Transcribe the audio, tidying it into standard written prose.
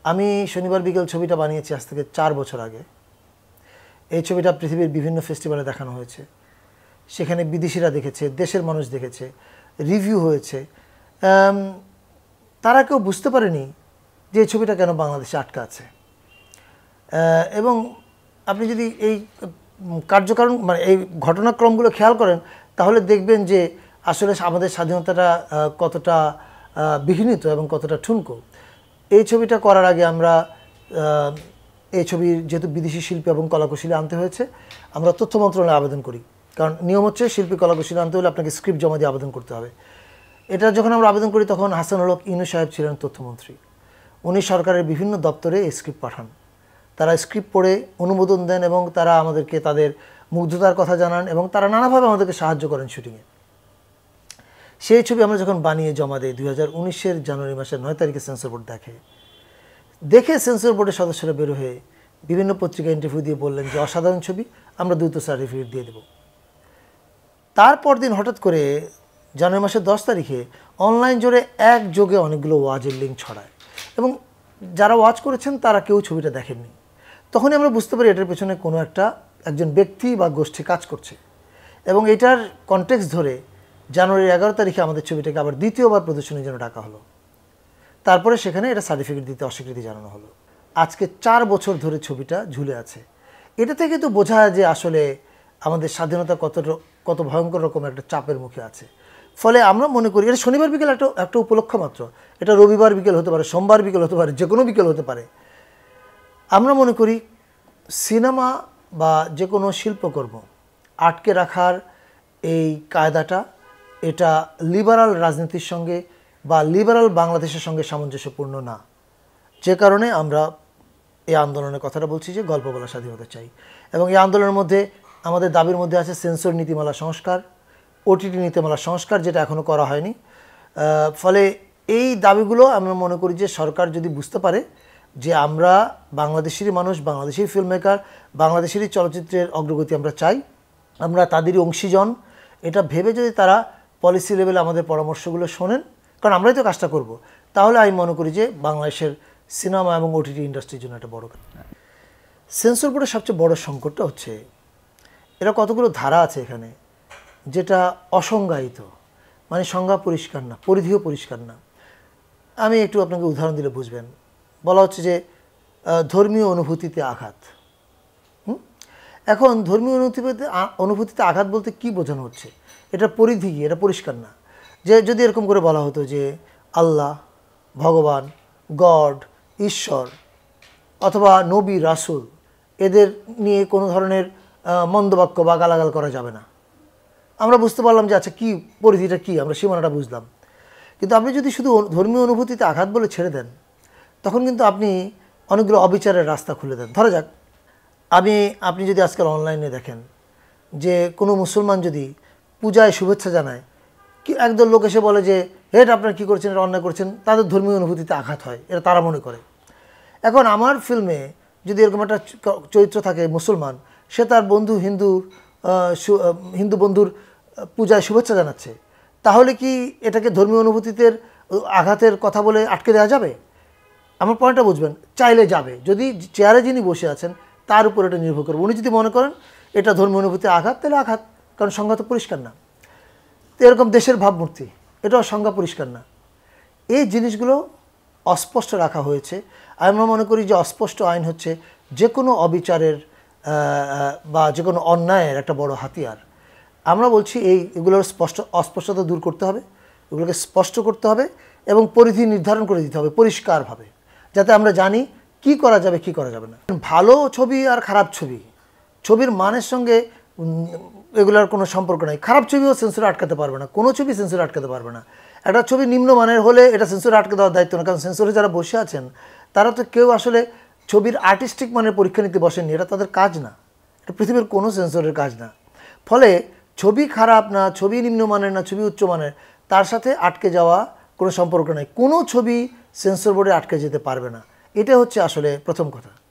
আমি শনিবার বিকেল ছবিটা বানিয়েছি আজ থেকে 4 বছর আগে। এই ছবিটা পৃথিবীর বিভিন্ন ফেস্টিভ্যালে দেখানো হয়েছে, সেখানে বিদেশিরা দেখেছে, দেশের মানুষ দেখেছে, রিভিউ হয়েছে। তারা কেউ বুঝতে পারেনি যে এই ছবিটা কেন বাংলাদেশে আটকা আছে। এবং আপনি যদি এই কার্যকারণ মানে এই ঘটনাক্রমগুলো খেয়াল করেন তাহলে দেখবেন যে আসলে আমাদের স্বাধীনতাটা কতটা বিঘ্নিত এবং কতটা ঠুনকো। এই ছবিটা করার আগে আমরা এই ছবির যেহেতু বিদেশি শিল্পী এবং কলাকুশলী আনতে হয়েছে, আমরা তথ্য মন্ত্রণালয়ে আবেদন করি। কারণ নিয়ম হচ্ছে শিল্পী কলাকুশলী আনতে হলে আপনাকে স্ক্রিপ্ট জমা দিয়ে আবেদন করতে হবে। এটা যখন আমরা আবেদন করি তখন হাসানুল হক ইনু সাহেব ছিলেন তথ্যমন্ত্রী। উনি সরকারের বিভিন্ন দপ্তরে এই স্ক্রিপ্ট পাঠান। তারা স্ক্রিপ্ট পড়ে অনুমোদন দেন এবং তারা আমাদেরকে তাদের মুগ্ধতার কথা জানান এবং তারা নানাভাবে আমাদেরকে সাহায্য করেন শুটিংয়ে। সেই ছবি আমরা যখন বানিয়ে জমা দিই 2019-এর জানুয়ারি মাসের 9 তারিখে সেন্সর বোর্ড দেখে সেন্সর বোর্ডের সদস্যরা বের হয়ে বিভিন্ন পত্রিকা ইন্টারভিউ দিয়ে বললেন যে অসাধারণ ছবি, আমরা দ্রুত সার্টিফিকেট দিয়ে দেব। তারপর দিন হঠাৎ করে জানুয়ারি মাসের 10 তারিখে অনলাইন জুড়ে একযোগে অনেকগুলো ওয়াচের লিঙ্ক ছড়ায় এবং যারা ওয়াচ করেছেন তারা কেউ ছবিটা দেখেননি। তখনই আমরা বুঝতে পারি এটার পেছনে কোনো একজন ব্যক্তি বা গোষ্ঠী কাজ করছে এবং এটার কনটেক্সট ধরে জানুয়ারির 11 তারিখে আমাদের ছবিটাকে আবার দ্বিতীয়বার প্রদর্শনের জন্য ডাকা হলো। তারপরে সেখানে এটা সার্টিফিকেট দিতে অস্বীকৃতি জানানো হলো। আজকে 4 বছর ধরে ছবিটা ঝুলে আছে। এটা থেকে তো বোঝা যায় যে আসলে আমাদের স্বাধীনতা কত ভয়ঙ্কর রকম একটা চাপের মুখে আছে। ফলে আমরা মনে করি এটা শনিবার বিকেল একটা উপলক্ষ মাত্র, এটা রবিবার বিকেল হতে পারে, সোমবার বিকেল হতে পারে, যে কোনো বিকেল হতে পারে। আমরা মনে করি সিনেমা বা যে কোনো শিল্পকর্ম আটকে রাখার এই কায়দাটা এটা লিবারাল রাজনীতির সঙ্গে বা লিবারাল বাংলাদেশের সঙ্গে সামঞ্জস্যপূর্ণ না। যে কারণে আমরা এই আন্দোলনের কথাটা বলছি যে গল্প বলার স্বাধীনতা চাই। এবং এই আন্দোলনের মধ্যে আমাদের দাবির মধ্যে আছে সেন্সর নীতিমালা সংস্কার, ওটিটি নীতিমালা সংস্কার, যেটা এখনও করা হয়নি। ফলে এই দাবিগুলো আমরা মনে করি যে সরকার যদি বুঝতে পারে যে আমরা বাংলাদেশেরই মানুষ, বাংলাদেশের ফিল্ম মেকার, বাংলাদেশেরই চলচ্চিত্রের অগ্রগতি আমরা চাই, আমরা তাদেরই অংশীজন, এটা ভেবে যদি তারা পলিসি লেভেলে আমাদের পরামর্শগুলো শোনেন, কারণ আমরাই তো কাজটা করব, তাহলে আমি মনে করি যে বাংলাদেশের সিনেমা এবং ওটিটি ইন্ডাস্ট্রির জন্য একটা বড় কথা। সেন্সর বোর্ডের সবচেয়ে বড় সংকটটা হচ্ছে এরা কতগুলো ধারা আছে এখানে যেটা অসংজ্ঞায়িত, মানে সংজ্ঞা পরিষ্কার না, পরিধিও পরিষ্কার না। আমি একটু আপনাকে উদাহরণ দিলে বুঝবেন। বলা হচ্ছে যে ধর্মীয় অনুভূতিতে আঘাত। এখন ধর্মীয় অনুভূতিতে আঘাত বলতে কি বোঝানো হচ্ছে, এটা পরিধি কি, এটা পরিষ্কার না। যে যদি এরকম করে বলা হতো যে আল্লাহ, ভগবান, গড, ঈশ্বর অথবা নবী, রাসূল, এদের নিয়ে কোনো ধরনের মন্দবাক্য বা গালাগাল করা যাবে না, আমরা বুঝতে পারলাম যে আচ্ছা কী পরিধিটা কী, আমরা সীমানাটা বুঝলাম। কিন্তু আপনি যদি শুধু ধর্মীয় অনুভূতিতে আঘাত বলে ছেড়ে দেন তখন কিন্তু আপনি অনেকগুলো অবিচারের রাস্তা খুলে দেন। ধরা যাক আপনি যদি আজকাল অনলাইনে দেখেন যে কোনো মুসলমান যদি পূজায় শুভেচ্ছা জানায়, কি একদল লোক এসে বলে যে এটা আপনারা কী করছেন, এটা অন্যায় করছেন, তাদের ধর্মীয় অনুভূতিতে আঘাত হয়, এটা তারা মনে করে। এখন আমার ফিল্মে যদি এরকম একটা চরিত্র থাকে মুসলমান, সে তার হিন্দু বন্ধুর পূজায় শুভেচ্ছা জানাচ্ছে, তাহলে কি এটাকে ধর্মীয় অনুভূতিতে আঘাতের কথা বলে আটকে দেওয়া যাবে? আমার পয়েন্টটা বুঝবেন। চাইলে যাবে, যদি চেয়ারে যিনি বসে আছেন তার উপর এটা নির্ভর করবে। উনি যদি মনে করেন এটা ধর্মীয় অনুভূতি আঘাত, তাহলে আঘাত, কারণ সংজ্ঞা তো পরিষ্কার না। এরকম দেশের ভাবমূর্তি, এটাও সংজ্ঞা পরিষ্কার না। এই জিনিসগুলো অস্পষ্ট রাখা হয়েছে। আমরা মনে করি যে অস্পষ্ট আইন হচ্ছে যে কোনো অবিচারের বা যে কোনো অন্যায়ের একটা বড় হাতিয়ার। আমরা বলছি এগুলোর অস্পষ্টতা দূর করতে হবে, এগুলোকে স্পষ্ট করতে হবে এবং পরিধি নির্ধারণ করে দিতে হবে পরিষ্কারভাবে, যাতে আমরা জানি কি করা যাবে কি করা যাবে না। ভালো ছবি আর খারাপ ছবির মানের সঙ্গে এগুলোর কোনো সম্পর্ক নাই। খারাপ ছবিও সেন্সরে আটকাতে পারবে না, কোনো ছবি সেন্সরে আটকাতে পারবে না। একটা ছবি নিম্নমানের হলে এটা সেন্সরে আটকে দেওয়ার দায়িত্ব না, কারণ সেন্সরে যারা বসে আছেন তারা তো কেউ আসলে ছবির আর্টিস্টিক মানের পরীক্ষা নিতে বসেননি, এটা তাদের কাজ না, এটা পৃথিবীর কোনো সেন্সরের কাজ না। ফলে ছবি খারাপ না, ছবি নিম্নমানের না, ছবি উচ্চমানের, তার সাথে আটকে যাওয়া কোনো সম্পর্ক নেই। কোনো ছবি সেন্সর বোর্ডে আটকে যেতে পারবে না, এটা হচ্ছে আসলে প্রথম কথা।